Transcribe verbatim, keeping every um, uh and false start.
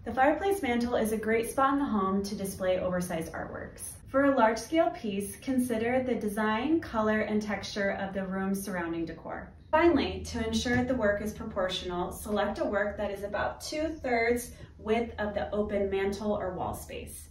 The fireplace mantle is a great spot in the home to display oversized artworks. For a large-scale piece, consider the design, color, and texture of the room's surrounding decor. Finally, to ensure the work is proportional, select a work that is about two-thirds width of the open mantle or wall space.